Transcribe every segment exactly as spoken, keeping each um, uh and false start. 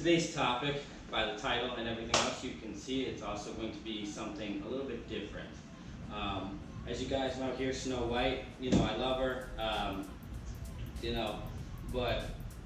Today's topic, by the title and everything else, you can see it's also going to be something a little bit different. Um, as you guys know, here's Snow White. You know, I love her. Um, you know, but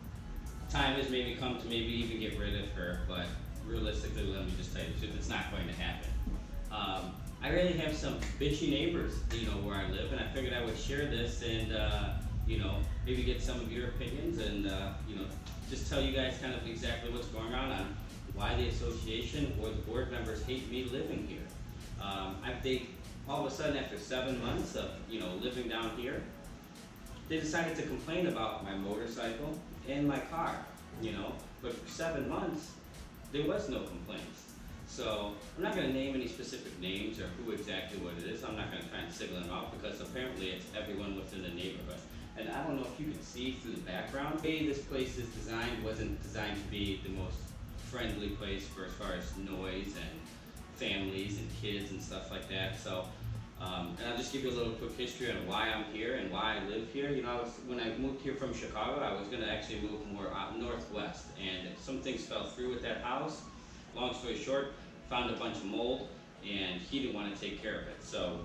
time has maybe come to maybe even get rid of her. But realistically, let me just tell you the truth, it's not going to happen. Um, I really have some bitchy neighbors, you know, where I live, and I figured I would share this and, uh, you know, maybe get some of your opinions and, uh, you know, just tell you guys kind of exactly what's going on on why the association or the board members hate me living here. Um, I think all of a sudden after seven months of, you know, living down here, they decided to complain about my motorcycle and my car, you know, but for seven months, there was no complaints. So I'm not going to name any specific names or who exactly what it is. I'm not going to try and single them out because apparently it's everyone within the neighborhood. And I don't know if you can see through the background. The way this place is designed wasn't designed to be the most friendly place for as far as noise and families and kids and stuff like that. So, um, and I'll just give you a little quick history on why I'm here and why I live here. You know, I was, when I moved here from Chicago, I was going to actually move more out northwest, and some things fell through with that house. Long story short, found a bunch of mold, and he didn't want to take care of it. So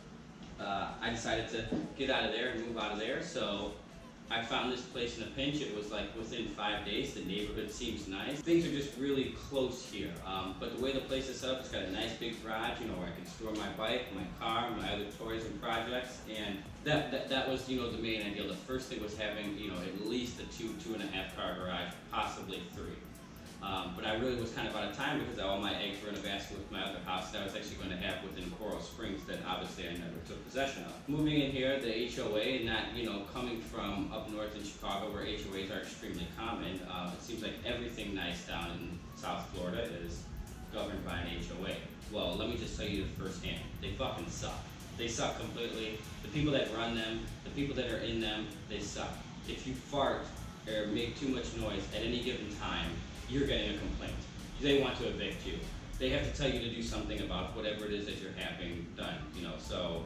uh, I decided to get out of there and move out of there. So I found this place in a pinch. It was like within five days. The neighborhood seems nice. Things are just really close here. Um, but the way the place is set up, it's got a nice big garage, you know, where I can store my bike, my car, my other toys and projects. And that, that, that was, you know, the main ideal. The first thing was having, you know, at least a two, two and a half car garage, possibly three. Um, but I really was kind of out of time because all my eggs were in a basket with my other house that I was actually going to have within Coral Springs that obviously I never took possession of. Moving in here, the H O A, and not, you know, coming from up north in Chicago where H O As are extremely common, uh, it seems like everything nice down in South Florida is governed by an H O A. Well, let me just tell you firsthand, they fucking suck. They suck completely. The people that run them, the people that are in them, they suck. If you fart or make too much noise at any given time, you're getting a complaint. They want to evict you. They have to tell you to do something about whatever it is that you're having done, you know, so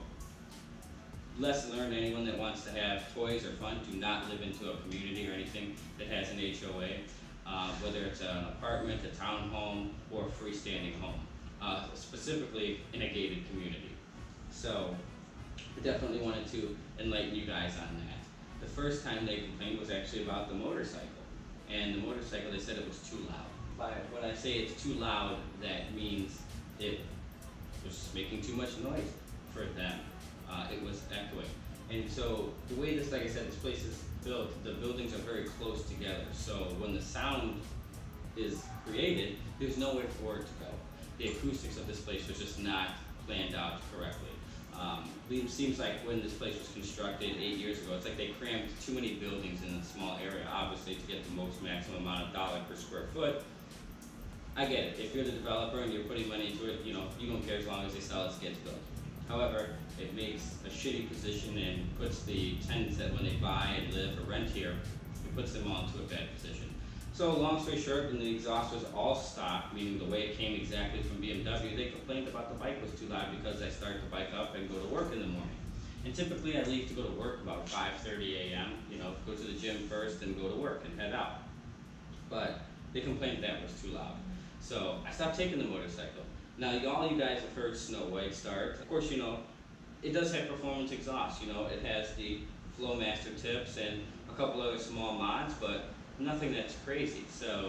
lesson learned, anyone that wants to have toys or fun, do not live into a community or anything that has an H O A, uh, whether it's an apartment, a townhome, or a freestanding home, uh, specifically in a gated community. So I definitely wanted to enlighten you guys on that. The first time they complained was actually about the motorcycle. And the motorcycle, they said it was too loud. By when I say it's too loud, that means it was making too much noise for them. Uh, it was echoing. And so the way this, like I said, this place is built, the buildings are very close together. So when the sound is created, there's nowhere for it to go. The acoustics of this place was just not planned out correctly. Um, it seems like when this place was constructed eight years ago, it's like they crammed too many buildings in a small area, obviously to get the most maximum amount of dollar per square foot. I get it. If you're the developer and you're putting money into it, you know, you don't care as long as they sell it, it gets built. However, it makes a shitty position and puts the tenants that when they buy and live or rent here, it puts them all into a bad position. So long story short, when the exhaust was all stock, meaning the way it came exactly from B M W, they complained about the bike was too loud because I start the bike up and go to work in the morning. And typically I leave to go to work about five thirty a m, you know, go to the gym first and go to work and head out. But they complained that was too loud. So I stopped taking the motorcycle. Now all you guys have heard Snow White start. Of course, you know, it does have performance exhaust, you know, it has the Flowmaster tips and a couple other small mods, but nothing that's crazy. So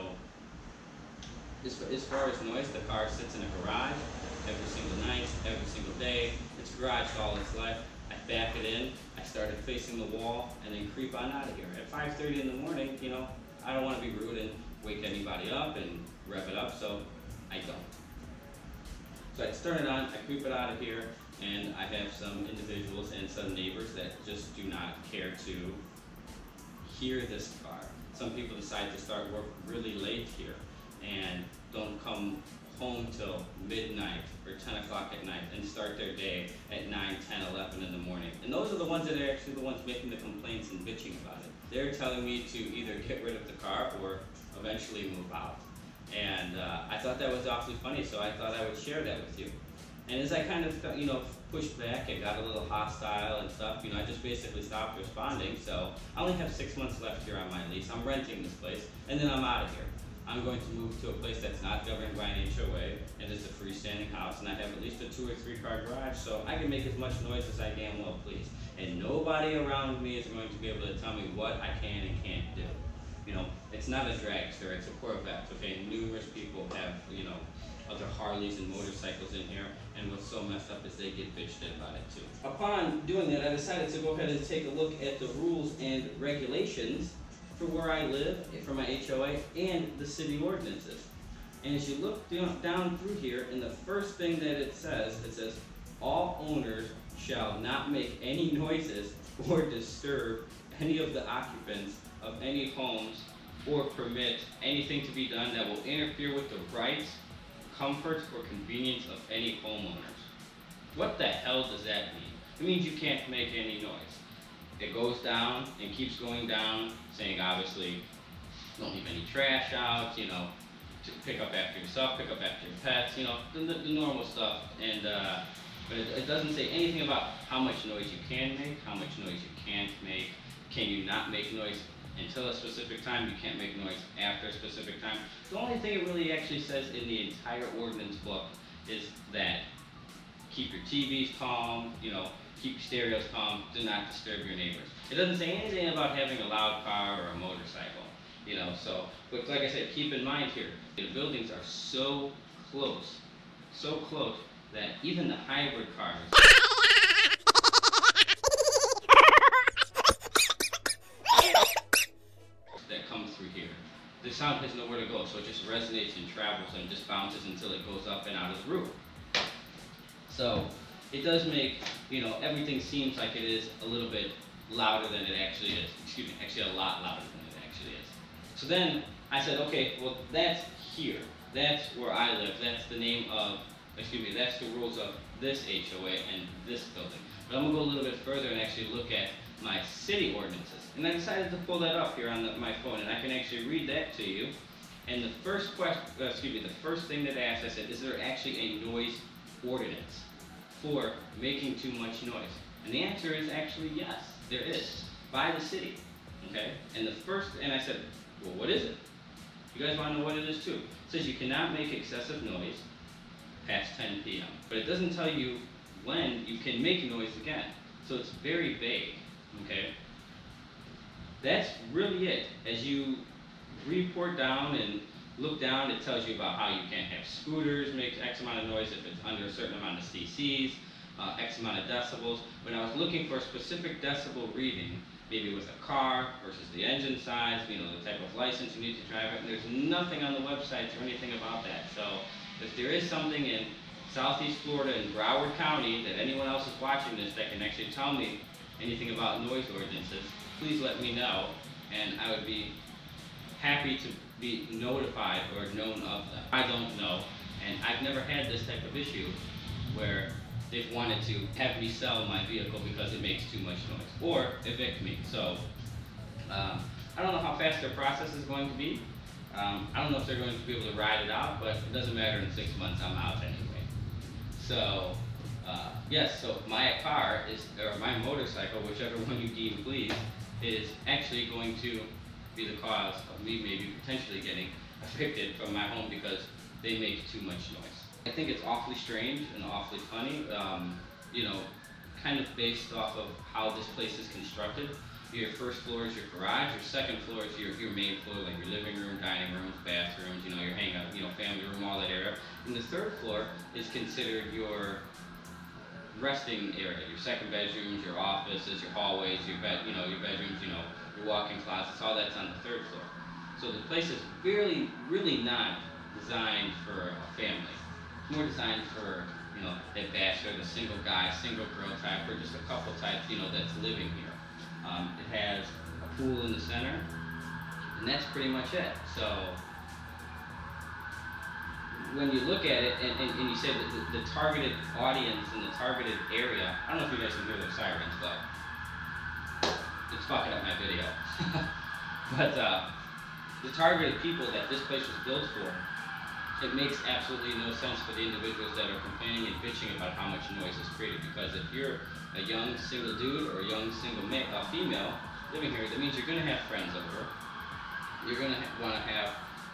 as, as far as noise, the car sits in a garage every single night, every single day. It's garaged all its life. I back it in, I started facing the wall, and then creep on out of here. At five thirty in the morning, you know, I don't want to be rude and wake anybody up and rev it up, so I don't. So I turn it on, I creep it out of here, and I have some individuals and some neighbors that just do not care to hear this car. Some people decide to start work really late here and don't come home till midnight or ten o'clock at night and start their day at nine, ten, eleven in the morning. And those are the ones that are actually the ones making the complaints and bitching about it. They're telling me to either get rid of the car or eventually move out. And uh, I thought that was awfully funny, so I thought I would share that with you. And as I kind of, you know, pushed back and got a little hostile and stuff, you know, I just basically stopped responding. So I only have six months left here on my lease. I'm renting this place, and then I'm out of here. I'm going to move to a place that's not governed by an H O A, and it's a freestanding house, and I have at least a two or three car garage, so I can make as much noise as I damn well please. And nobody around me is going to be able to tell me what I can and can't do. You know, it's not a dragster, it's a Corvette, okay? Numerous people have, you know, other Harleys and motorcycles in here, and what's so messed up is they get bitched at about it too. Upon doing that, I decided to go ahead and take a look at the rules and regulations for where I live, for my H O A, and the city ordinances. And as you look down, down through here, and the first thing that it says, it says, all owners shall not make any noises or disturb any of the occupants of any homes or permit anything to be done that will interfere with the rights, comfort, or convenience of any homeowners. What the hell does that mean? It means you can't make any noise. It goes down and keeps going down, saying obviously don't leave any trash out, you know, to pick up after yourself, pick up after your pets, you know, the, the, the normal stuff. And uh, but it, it doesn't say anything about how much noise you can make, how much noise you can't make. Can you not make noise until a specific time? You can't make noise after a specific time. The only thing it really actually says in the entire ordinance book is that keep your T Vs calm, you know, keep your stereos calm, do not disturb your neighbors. It doesn't say anything about having a loud car or a motorcycle, you know, so, but like I said, keep in mind here, the buildings are so close, so close that even the hybrid cars that come through here, the sound has nowhere to go, so it just resonates and travels and just bounces until it goes up and out of the roof. So it does make, you know, everything seems like it is a little bit louder than it actually is. Excuse me, actually a lot louder than it actually is. So then I said, okay, well that's here. That's where I live. That's the name of, excuse me, that's the rules of this H O A and this building. But I'm gonna go a little bit further and actually look at my city ordinances. And I decided to pull that up here on the, my phone, and I can actually read that to you. And the first question, uh, excuse me, the first thing that I asked, I said, is there actually a noise ordinance for making too much noise? And the answer is actually yes, there is, by the city, okay? And the first, and I said, well, what is it? You guys wanna know what it is too? It says you cannot make excessive noise past ten P M But it doesn't tell you when you can make noise again. So it's very vague, okay? That's really it. As you report down and look down, it tells you about how you can't have scooters make X amount of noise if it's under a certain amount of C Cs, uh, X amount of decibels. When I was looking for a specific decibel reading, maybe with a car versus the engine size, you know, the type of license you need to drive it, and there's nothing on the website or anything about that. So if there is something in Southeast Florida and Broward County that anyone else is watching this that can actually tell me anything about noise ordinances, please let me know, and I would be happy to be notified or known of them. I don't know, and I've never had this type of issue where they've wanted to have me sell my vehicle because it makes too much noise, or evict me. So um, I don't know how fast their process is going to be. Um, I don't know if they're going to be able to ride it out, but it doesn't matter. In six months, I'm out anyway. So uh, yes, so my car is, or my motorcycle, whichever one you deem please, is actually going to be the cause of me maybe potentially getting evicted from my home because they make too much noise. I think it's awfully strange and awfully funny, um, you know, kind of based off of how this place is constructed. Your first floor is your garage, your second floor is your, your main floor, like your living room, dining rooms, bathrooms, you know, your hangout, you know, family room, all that area. And the third floor is considered your resting area, your second bedrooms, your offices, your hallways, your bed, you know, your bedrooms, you know, your walk-in closets, all that's on the third floor. So the place is really, really not designed for a family. It's more designed for, you know, that bachelor, the single guy, single girl type, or just a couple types, you know, that's living here. Um, it has a pool in the center, and that's pretty much it. So when you look at it, and, and, and you say that the, the targeted audience and the targeted area, I don't know if you guys can hear those sirens, but it's fucking up my video. But uh, the targeted people that this place was built for, it makes absolutely no sense for the individuals that are complaining and bitching about how much noise is created. Because if you're a young single dude or a young single ma uh, female living here, that means you're going to have friends over. You're going to ha want to have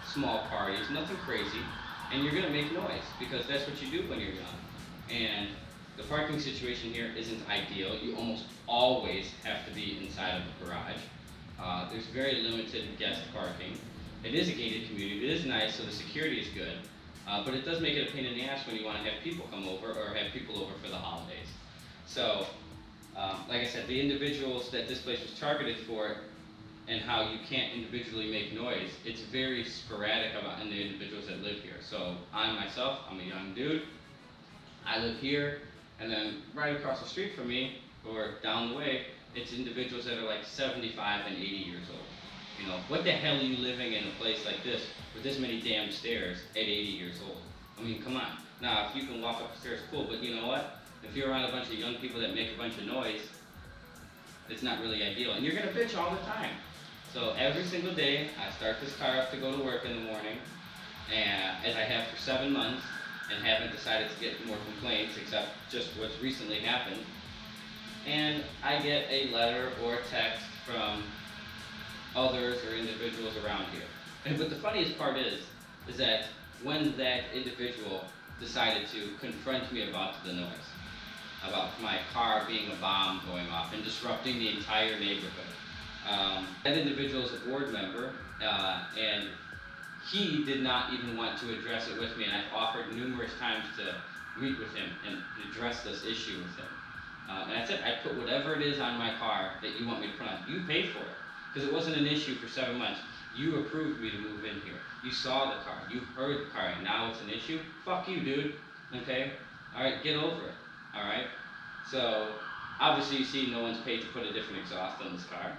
small parties, nothing crazy, and you're gonna make noise because that's what you do when you're young. And the parking situation here isn't ideal. You almost always have to be inside of the garage. Uh, there's very limited guest parking. It is a gated community. It is nice, so the security is good. Uh, but it does make it a pain in the ass when you want to have people come over or have people over for the holidays. So, um, like I said, the individuals that this place was targeted for and how you can't individually make noise, it's very sporadic about in the individuals that live here. So I myself, I'm a young dude. I live here, and then right across the street from me, or down the way, it's individuals that are like seventy-five and eighty years old. You know, what the hell are you living in a place like this with this many damn stairs at eighty years old? I mean, come on. Now, if you can walk up the stairs, cool, but you know what? If you're around a bunch of young people that make a bunch of noise, it's not really ideal, and you're gonna bitch all the time. So every single day, I start this car up to go to work in the morning, and as I have for seven months, and haven't decided to get more complaints except just what's recently happened. And I get a letter or a text from others or individuals around here. And but the funniest part is, is that when that individual decided to confront me about the noise, about my car being a bomb going off and disrupting the entire neighborhood. Um, that individual is a board member, uh, and he did not even want to address it with me, and I've offered numerous times to meet with him and address this issue with him. Uh, and I said, I put whatever it is on my car that you want me to put on. You paid for it, because it wasn't an issue for seven months. You approved me to move in here. You saw the car. You heard the car, and now it's an issue? Fuck you, dude. Okay? All right, get over it. All right? So, obviously you see no one's paid to put a different exhaust on this car.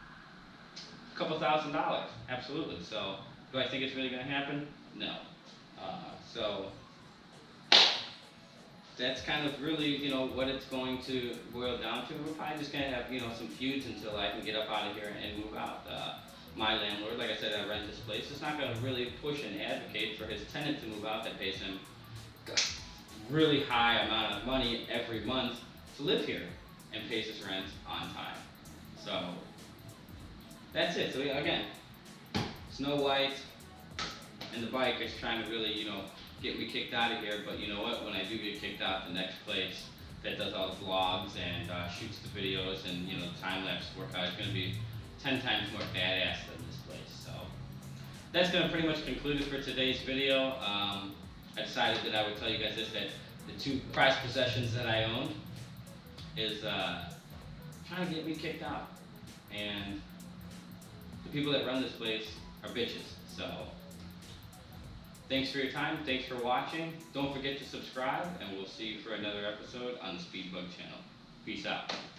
A couple thousand dollars, absolutely. So, do I think it's really going to happen? No. Uh, so, that's kind of really, you know, what it's going to boil down to. We're probably just going to have, you know, some feuds until I can get up out of here and move out. Uh, my landlord, like I said, I rent this place. It's not going to really push and advocate for his tenant to move out that pays him a really high amount of money every month to live here and pays his rent on time. So, that's it. So, again, Snow White and the bike is trying to really, you know, get me kicked out of here, but you know what, when I do get kicked out, the next place that does all the vlogs and uh, shoots the videos and, you know, the time-lapse workout is going to be ten times more badass than this place. So that's going to pretty much conclude it for today's video. Um, I decided that I would tell you guys this, that the two prized possessions that I owned is uh, trying to get me kicked out. And the people that run this place are bitches. So thanks for your time, thanks for watching. Don't forget to subscribe, and we'll see you for another episode on the Speedbug channel. Peace out.